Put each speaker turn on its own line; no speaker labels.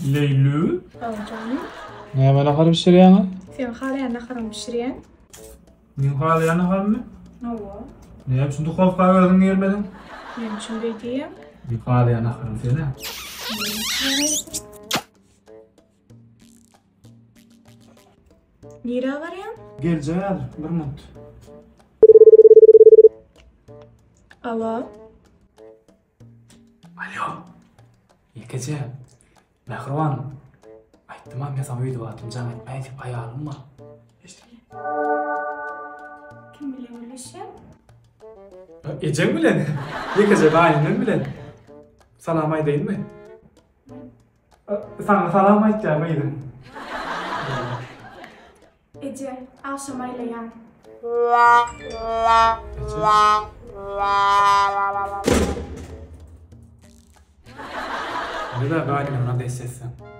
Leylu.
Canım.
Ne bana karı pişiriyor ama?
Sen halayan nakaram pişiriyen.
Min halayan nakar mı?
Ova.
Ne yapsın dukof kahvedin gelmedin?
Ben çünkü diyeyim.
Bir halayan nakarım seni.
Nira var ya?
Gel Ceyal, bir mut.
Alo.
Alo. İyi gece. Mehriban. Aytmam ya sana uydu batım can etmeye deyip ayarım mı? İşte.
Kim bilir öyle şey?
Ecem bilen. İyi gece aynen bilen. Salamay değil mi? Sana salamay cevabıydım.
Ece, akşamayla yan.
Ne de galiba ona desteksin.